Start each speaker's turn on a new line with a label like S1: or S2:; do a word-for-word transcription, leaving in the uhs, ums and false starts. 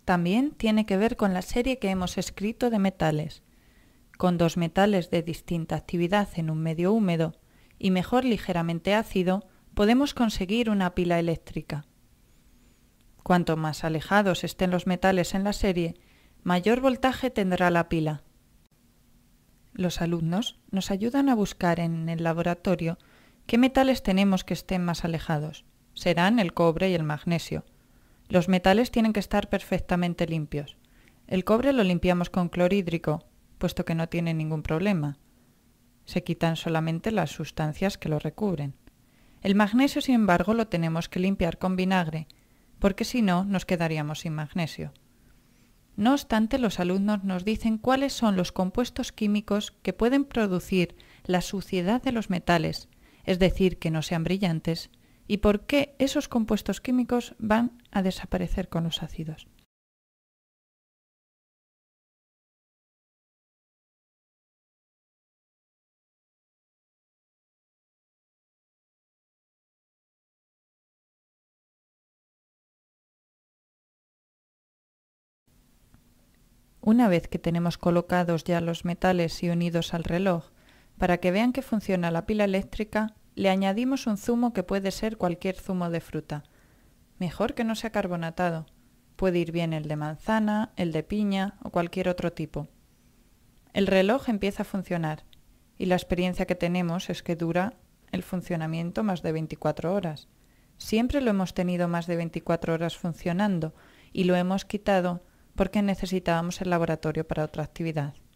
S1: también tiene que ver con la serie que hemos escrito de metales. Con dos metales de distinta actividad en un medio húmedo y mejor ligeramente ácido, podemos conseguir una pila eléctrica. Cuanto más alejados estén los metales en la serie, mayor voltaje tendrá la pila. Los alumnos nos ayudan a buscar en el laboratorio qué metales tenemos que estén más alejados. Serán el cobre y el magnesio. Los metales tienen que estar perfectamente limpios. El cobre lo limpiamos con clorhídrico, puesto que no tiene ningún problema. Se quitan solamente las sustancias que lo recubren. El magnesio, sin embargo, lo tenemos que limpiar con vinagre, porque si no, nos quedaríamos sin magnesio. No obstante, los alumnos nos dicen cuáles son los compuestos químicos que pueden producir la suciedad de los metales, es decir, que no sean brillantes, y por qué esos compuestos químicos van a desaparecer con los ácidos. Una vez que tenemos colocados ya los metales y unidos al reloj, para que vean que funciona la pila eléctrica, le añadimos un zumo que puede ser cualquier zumo de fruta. Mejor que no sea carbonatado. Puede ir bien el de manzana, el de piña o cualquier otro tipo. El reloj empieza a funcionar y la experiencia que tenemos es que dura el funcionamiento más de veinticuatro horas. Siempre lo hemos tenido más de veinticuatro horas funcionando y lo hemos quitado porque necesitábamos el laboratorio para otra actividad.